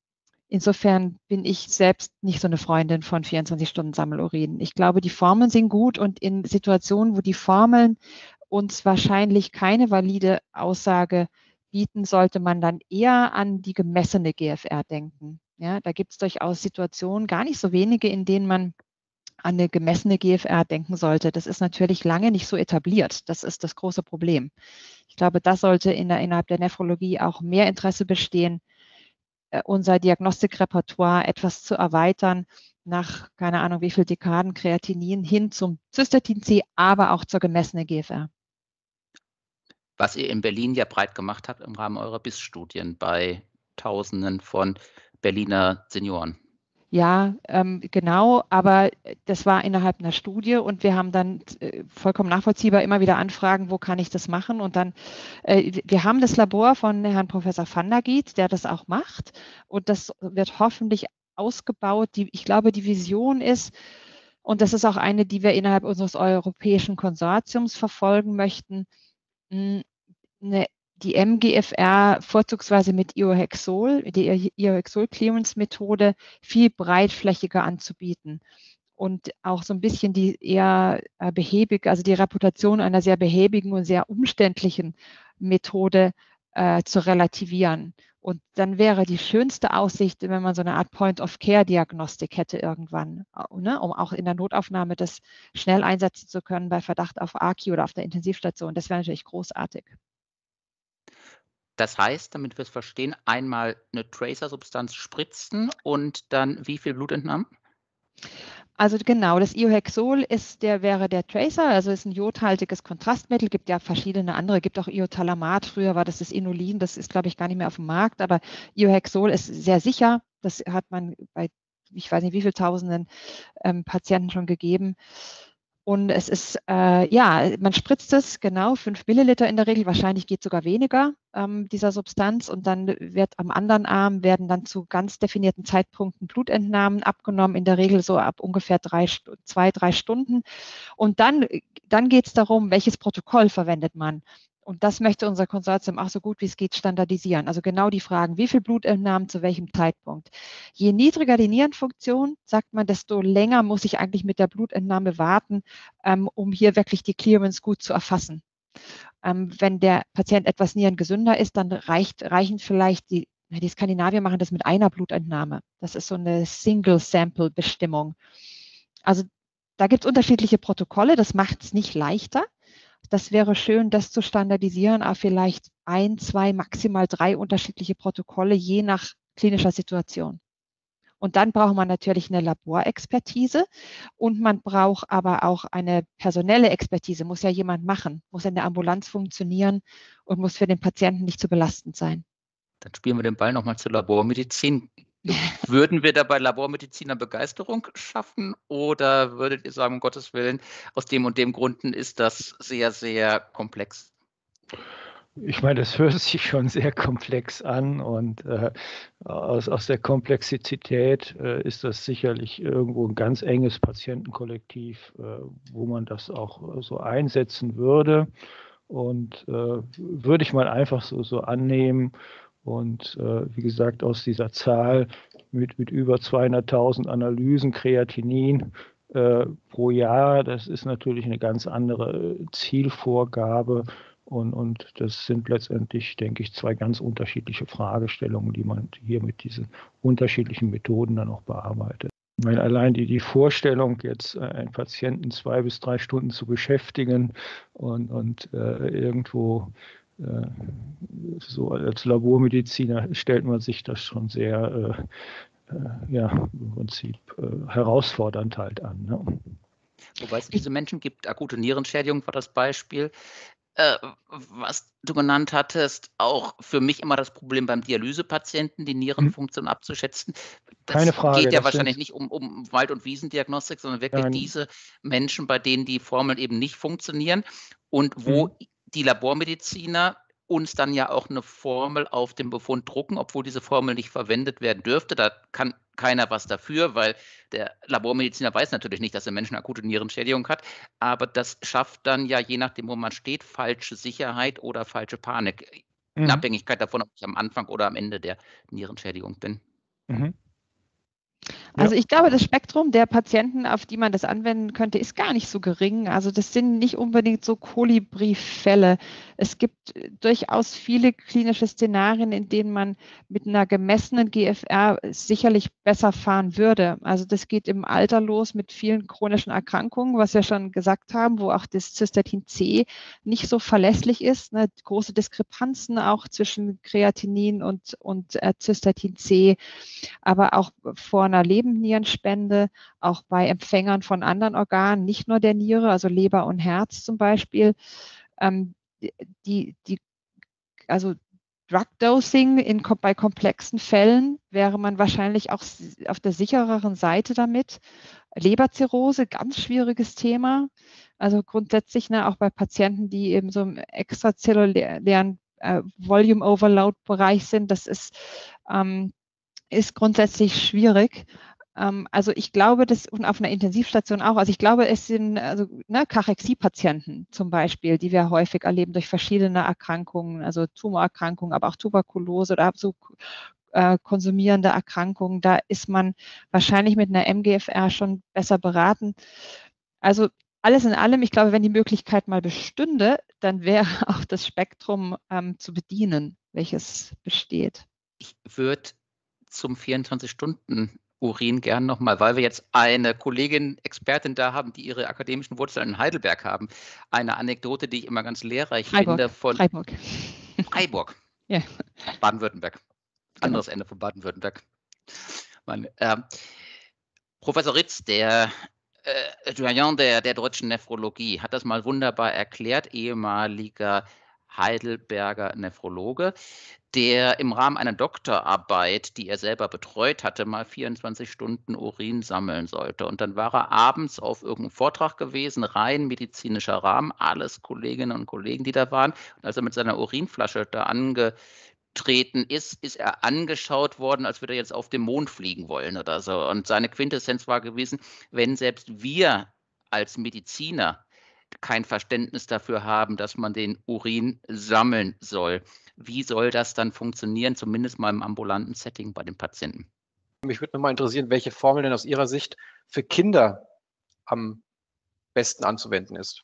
Insofern bin ich selbst nicht so eine Freundin von vierundzwanzig-Stunden-Sammelurin. Ich glaube, die Formeln sind gut und in Situationen, wo die Formeln uns wahrscheinlich keine valide Aussage bieten, sollte man dann eher an die gemessene G F R denken. Ja, da gibt es durchaus Situationen, gar nicht so wenige, in denen man an eine gemessene G F R denken sollte. Das ist natürlich lange nicht so etabliert. Das ist das große Problem. Ich glaube, das sollte in der, innerhalb der Nephrologie auch mehr Interesse bestehen, äh, unser Diagnostikrepertoire etwas zu erweitern, nach, keine Ahnung, wie viel Dekaden Kreatinin hin zum Cystatin C, aber auch zur gemessenen G F R. Was ihr in Berlin ja breit gemacht habt im Rahmen eurer B I S-Studien bei Tausenden von Berliner Senioren. Ja, ähm, genau, aber das war innerhalb einer Studie und wir haben dann äh, vollkommen nachvollziehbar immer wieder Anfragen, wo kann ich das machen? Und dann, äh, wir haben das Labor von Herrn Professor van der Giet, der das auch macht und das wird hoffentlich ausgebaut. Die, ich glaube, die Vision ist, und das ist auch eine, die wir innerhalb unseres europäischen Konsortiums verfolgen möchten, mh, eine die M G F R vorzugsweise mit Iohexol, die Iohexol-Clearance-Methode, viel breitflächiger anzubieten und auch so ein bisschen die eher behäbig, also die Reputation einer sehr behäbigen und sehr umständlichen Methode äh, zu relativieren. Und dann wäre die schönste Aussicht, wenn man so eine Art Point-of-Care-Diagnostik hätte irgendwann, ne, um auch in der Notaufnahme das schnell einsetzen zu können bei Verdacht auf A K I oder auf der Intensivstation. Das wäre natürlich großartig. Das heißt, damit wir es verstehen, einmal eine Tracer-Substanz spritzen und dann wie viel Blut entnommen? Also genau, das Iohexol ist der, wäre der Tracer, also ist ein jodhaltiges Kontrastmittel, gibt ja verschiedene andere, gibt auch Iotalamat, früher war das das Inulin, das ist glaube ich gar nicht mehr auf dem Markt, aber Iohexol ist sehr sicher, das hat man bei, ich weiß nicht wie viele Tausenden ähm, Patienten schon gegeben. Und es ist, äh, ja, man spritzt es, genau, fünf Milliliter in der Regel, wahrscheinlich geht sogar weniger ähm, dieser Substanz und dann wird am anderen Arm, werden dann zu ganz definierten Zeitpunkten Blutentnahmen abgenommen, in der Regel so ab ungefähr drei, zwei, drei Stunden. Und dann, dann geht es darum, welches Protokoll verwendet man. Und das möchte unser Konsortium auch so gut wie es geht standardisieren. Also genau die Fragen, wie viel Blutentnahmen zu welchem Zeitpunkt. Je niedriger die Nierenfunktion, sagt man, desto länger muss ich eigentlich mit der Blutentnahme warten, ähm, um hier wirklich die Clearance gut zu erfassen. Ähm, wenn der Patient etwas nierengesünder ist, dann reicht, reichen vielleicht die, die Skandinavier machen das mit einer Blutentnahme. Das ist so eine Single-Sample-Bestimmung. Also da gibt es unterschiedliche Protokolle, das macht es nicht leichter. Das wäre schön, das zu standardisieren, aber vielleicht ein, zwei, maximal drei unterschiedliche Protokolle, je nach klinischer Situation. Und dann braucht man natürlich eine Laborexpertise und man braucht aber auch eine personelle Expertise, muss ja jemand machen, muss in der Ambulanz funktionieren und muss für den Patienten nicht zu belastend sein. Dann spielen wir den Ball nochmal zur Labormedizin. Würden wir dabei Labormediziner Begeisterung schaffen oder würdet ihr sagen, um Gottes Willen, aus dem und dem Gründen ist das sehr, sehr komplex? Ich meine, das hört sich schon sehr komplex an und äh, aus, aus der Komplexität äh, ist das sicherlich irgendwo ein ganz enges Patientenkollektiv, äh, wo man das auch so einsetzen würde. Und äh, würde ich mal einfach so, so annehmen. Und äh, wie gesagt, aus dieser Zahl mit, mit über zweihunderttausend Analysen Kreatinin äh, pro Jahr, das ist natürlich eine ganz andere Zielvorgabe. Und, und das sind letztendlich, denke ich, zwei ganz unterschiedliche Fragestellungen, die man hier mit diesen unterschiedlichen Methoden dann auch bearbeitet. Ich meine, allein die, die Vorstellung, jetzt einen Patienten zwei bis drei Stunden zu beschäftigen und, und äh, irgendwo äh, so als Labormediziner stellt man sich das schon sehr, äh, äh, ja, im Prinzip äh, herausfordernd halt an. Ne? Wobei es diese Menschen gibt, akute Nierenschädigung war das Beispiel. Äh, was du genannt hattest, auch für mich immer das Problem beim Dialysepatienten, die Nierenfunktion abzuschätzen. Das Keine Frage. geht ja das wahrscheinlich nicht um, um Wald- und Wiesendiagnostik, sondern wirklich Nein. diese Menschen, bei denen die Formeln eben nicht funktionieren und wo Mhm. die Labormediziner uns dann ja auch eine Formel auf dem Befund drucken, obwohl diese Formel nicht verwendet werden dürfte. Da kann keiner was dafür, weil der Labormediziner weiß natürlich nicht, dass der Mensch eine akute Nierenschädigung hat. Aber das schafft dann ja, je nachdem, wo man steht, falsche Sicherheit oder falsche Panik. In Mhm. Abhängigkeit davon, ob ich am Anfang oder am Ende der Nierenschädigung bin. Mhm. Also Ja. ich glaube, das Spektrum der Patienten, auf die man das anwenden könnte, ist gar nicht so gering. Also das sind nicht unbedingt so Kolibri-Fälle. Es gibt durchaus viele klinische Szenarien, in denen man mit einer gemessenen G F R sicherlich besser fahren würde. Also das geht im Alter los mit vielen chronischen Erkrankungen, was wir schon gesagt haben, wo auch das Cystatin C nicht so verlässlich ist. Ne? Große Diskrepanzen auch zwischen Kreatinin und, und äh, Cystatin C, aber auch vor einer Lebennierenspende, auch bei Empfängern von anderen Organen, nicht nur der Niere, also Leber und Herz zum Beispiel. Ähm, die, die, also Drug Dosing in, bei komplexen Fällen wäre man wahrscheinlich auch auf der sichereren Seite damit. Leberzirrhose, ganz schwieriges Thema. Also grundsätzlich ne, auch bei Patienten, die eben so im extrazellulären äh, Volume Overload Bereich sind, das ist ähm, ist grundsätzlich schwierig. Ähm, also ich glaube, das und auf einer Intensivstation auch. Also ich glaube, es sind also ne, Kachexie-Patienten zum Beispiel, die wir häufig erleben durch verschiedene Erkrankungen, also Tumorerkrankungen, aber auch Tuberkulose oder so äh, konsumierende Erkrankungen. Da ist man wahrscheinlich mit einer M G F R schon besser beraten. Also alles in allem, ich glaube, wenn die Möglichkeit mal bestünde, dann wäre auch das Spektrum ähm, zu bedienen, welches besteht. Ich würde zum vierundzwanzig-Stunden-Urin gern nochmal, weil wir jetzt eine Kollegin, Expertin da haben, die ihre akademischen Wurzeln in Heidelberg haben, eine Anekdote, die ich immer ganz lehrreich Freiburg. finde von Freiburg. Freiburg. Ja. Baden-Württemberg. Anderes Genau. Ende von Baden-Württemberg. Äh, Professor Ritz, der äh, Doyen der, der deutschen Nephrologie, hat das mal wunderbar erklärt, ehemaliger Heidelberger Nephrologe, der im Rahmen einer Doktorarbeit, die er selber betreut hatte, mal vierundzwanzig Stunden Urin sammeln sollte. Und dann war er abends auf irgendeinem Vortrag gewesen, rein medizinischer Rahmen, alles Kolleginnen und Kollegen, die da waren. Und als er mit seiner Urinflasche da angetreten ist, ist er angeschaut worden, als würde er jetzt auf den Mond fliegen wollen oder so. Und seine Quintessenz war gewesen, wenn selbst wir als Mediziner kein Verständnis dafür haben, dass man den Urin sammeln soll. Wie soll das dann funktionieren, zumindest mal im ambulanten Setting bei den Patienten? Mich würde mal interessieren, welche Formel denn aus Ihrer Sicht für Kinder am besten anzuwenden ist.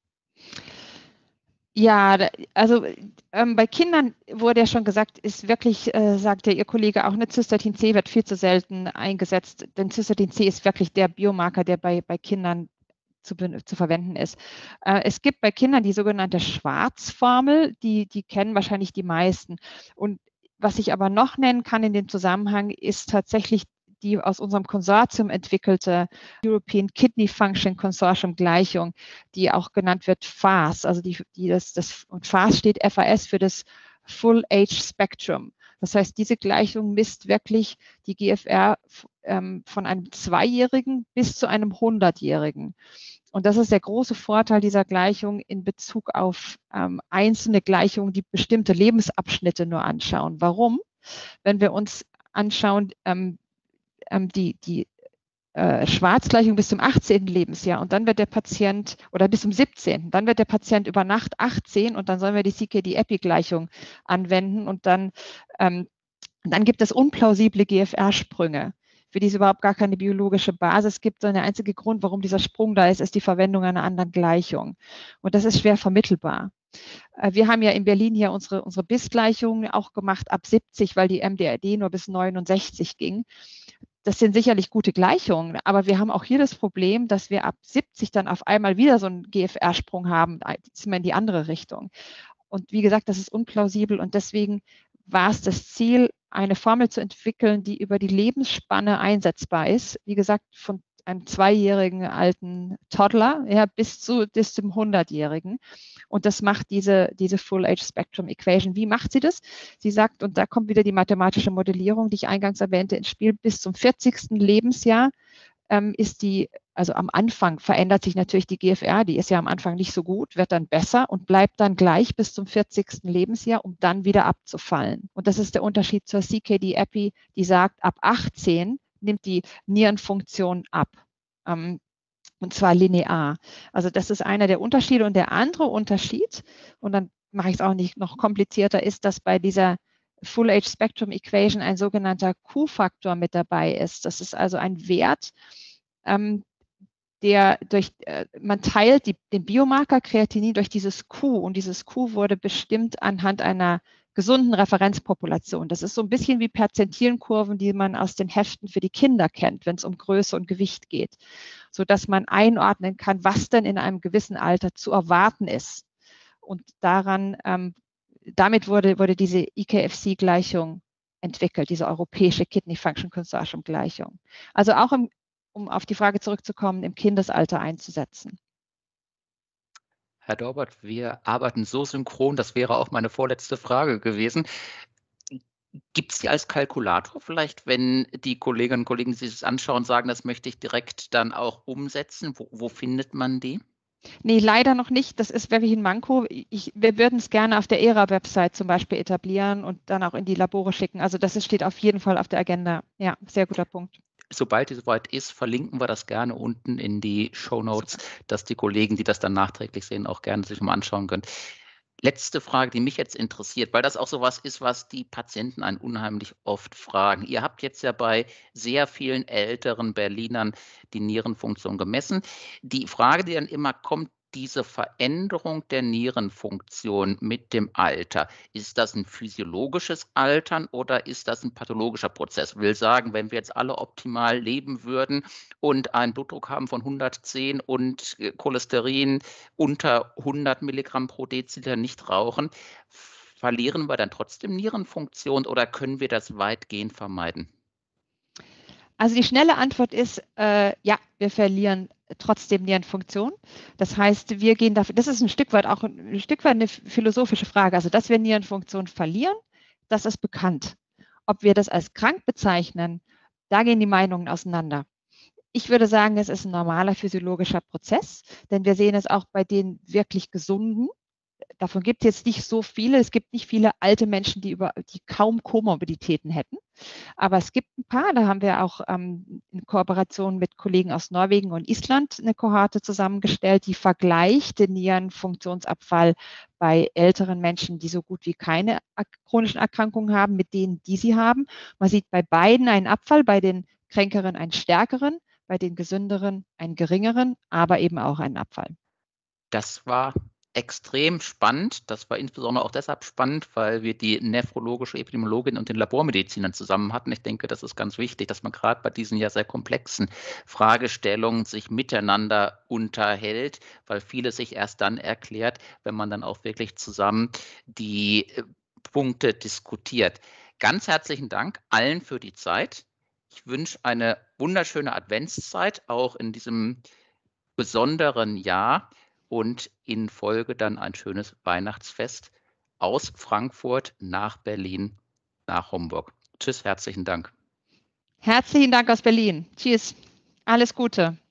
Ja, also ähm, bei Kindern wurde ja schon gesagt, ist wirklich, äh, sagte Ihr Kollege auch, eine Cystatin C wird viel zu selten eingesetzt, denn Cystatin C ist wirklich der Biomarker, der bei, bei Kindern zu, zu verwenden ist. Äh, es gibt bei Kindern die sogenannte Schwarzformel, die, die kennen wahrscheinlich die meisten. Und was ich aber noch nennen kann in dem Zusammenhang, ist tatsächlich die aus unserem Konsortium entwickelte European Kidney Function Consortium Gleichung, die auch genannt wird F A S. Also die, die das, das, und F A S steht F A S für das Full Age Spectrum. Das heißt, diese Gleichung misst wirklich die G F R ähm, von einem Zweijährigen bis zu einem Hundertjährigen. Und das ist der große Vorteil dieser Gleichung in Bezug auf ähm, einzelne Gleichungen, die bestimmte Lebensabschnitte nur anschauen. Warum? Wenn wir uns anschauen, ähm, ähm, die, die äh, Schwarzgleichung bis zum achtzehnten Lebensjahr und dann wird der Patient, oder bis zum siebzehnten, dann wird der Patient über Nacht achtzehn und dann sollen wir die C K D-Epi-Gleichung anwenden und dann, ähm, dann gibt es unplausible G F R-Sprünge, für die es überhaupt gar keine biologische Basis gibt, sondern der einzige Grund, warum dieser Sprung da ist, ist die Verwendung einer anderen Gleichung. Und das ist schwer vermittelbar. Wir haben ja in Berlin hier unsere, unsere B I S-Gleichung auch gemacht ab siebzig, weil die M D R D nur bis neunundsechzig ging. Das sind sicherlich gute Gleichungen, aber wir haben auch hier das Problem, dass wir ab siebzig dann auf einmal wieder so einen G F R-Sprung haben, sind wir in die andere Richtung. Und wie gesagt, das ist unplausibel und deswegen war es das Ziel, eine Formel zu entwickeln, die über die Lebensspanne einsetzbar ist. Wie gesagt, von einem zweijährigen alten Toddler ja, bis zu bis zum hundertjährigen. Und das macht diese, diese Full-Age-Spectrum-Equation. Wie macht sie das? Sie sagt, und da kommt wieder die mathematische Modellierung, die ich eingangs erwähnte, ins Spiel, bis zum vierzigsten Lebensjahr ähm, ist die, also am Anfang verändert sich natürlich die G F R, die ist ja am Anfang nicht so gut, wird dann besser und bleibt dann gleich bis zum vierzigsten Lebensjahr, um dann wieder abzufallen. Und das ist der Unterschied zur C K D-Epi, die sagt, ab achtzehn nimmt die Nierenfunktion ab. Ähm, und zwar linear. Also das ist einer der Unterschiede. Und der andere Unterschied, und dann mache ich es auch nicht noch komplizierter, ist, dass bei dieser Full Age Spectrum Equation ein sogenannter Q-Faktor mit dabei ist. Das ist also ein Wert, ähm, der durch, äh, man teilt die, den Biomarker Kreatinin durch dieses Q und dieses Q wurde bestimmt anhand einer gesunden Referenzpopulation. Das ist so ein bisschen wie Perzentilenkurven, die man aus den Heften für die Kinder kennt, wenn es um Größe und Gewicht geht, sodass man einordnen kann, was denn in einem gewissen Alter zu erwarten ist. Und daran, ähm, damit wurde, wurde diese E K F C-Gleichung entwickelt, diese europäische Kidney Function Consortium-Gleichung. Also auch im, um auf die Frage zurückzukommen, im Kindesalter einzusetzen. Herr Dorbert, wir arbeiten so synchron, das wäre auch meine vorletzte Frage gewesen. Gibt es die als Kalkulator vielleicht, wenn die Kolleginnen und Kollegen sich das anschauen und sagen, das möchte ich direkt dann auch umsetzen? Wo, wo findet man die? Nee, leider noch nicht. Das ist wirklich ein Manko. Ich, wir würden es gerne auf der E R A-Website zum Beispiel etablieren und dann auch in die Labore schicken. Also das steht auf jeden Fall auf der Agenda. Ja, sehr guter Punkt. Sobald die soweit ist, verlinken wir das gerne unten in die Shownotes, dass die Kollegen, die das dann nachträglich sehen, auch gerne sich mal anschauen können. Letzte Frage, die mich jetzt interessiert, weil das auch sowas ist, was die Patienten einen unheimlich oft fragen. Ihr habt jetzt ja bei sehr vielen älteren Berlinern die Nierenfunktion gemessen. Die Frage, die dann immer kommt, diese Veränderung der Nierenfunktion mit dem Alter, ist das ein physiologisches Altern oder ist das ein pathologischer Prozess? Ich will sagen, wenn wir jetzt alle optimal leben würden und einen Blutdruck haben von hundertzehn und Cholesterin unter hundert Milligramm pro Deziliter, nicht rauchen, verlieren wir dann trotzdem Nierenfunktion oder können wir das weitgehend vermeiden? Also die schnelle Antwort ist, äh, ja, wir verlieren trotzdem Nierenfunktion. Das heißt, wir gehen dafür, das ist ein Stück weit auch ein Stück weit eine philosophische Frage. Also, dass wir Nierenfunktion verlieren, das ist bekannt. Ob wir das als krank bezeichnen, da gehen die Meinungen auseinander. Ich würde sagen, es ist ein normaler physiologischer Prozess, denn wir sehen es auch bei den wirklich Gesunden. Davon gibt es jetzt nicht so viele. Es gibt nicht viele alte Menschen, die, über, die kaum Komorbiditäten hätten. Aber es gibt ein paar, da haben wir auch ähm, in Kooperation mit Kollegen aus Norwegen und Island eine Kohorte zusammengestellt, die vergleicht den Nierenfunktionsabfall bei älteren Menschen, die so gut wie keine chronischen Erkrankungen haben, mit denen, die sie haben. Man sieht bei beiden einen Abfall, bei den Kränkeren einen stärkeren, bei den Gesünderen einen geringeren, aber eben auch einen Abfall. Das war extrem spannend. Das war insbesondere auch deshalb spannend, weil wir die nephrologische Epidemiologin und den Labormedizinern zusammen hatten. Ich denke, das ist ganz wichtig, dass man gerade bei diesen ja sehr komplexen Fragestellungen sich miteinander unterhält, weil vieles sich erst dann erklärt, wenn man dann auch wirklich zusammen die Punkte diskutiert. Ganz herzlichen Dank allen für die Zeit. Ich wünsche eine wunderschöne Adventszeit, auch in diesem besonderen Jahr. Und in Folge dann ein schönes Weihnachtsfest aus Frankfurt nach Berlin, nach Homburg. Tschüss, herzlichen Dank. Herzlichen Dank aus Berlin. Tschüss. Alles Gute.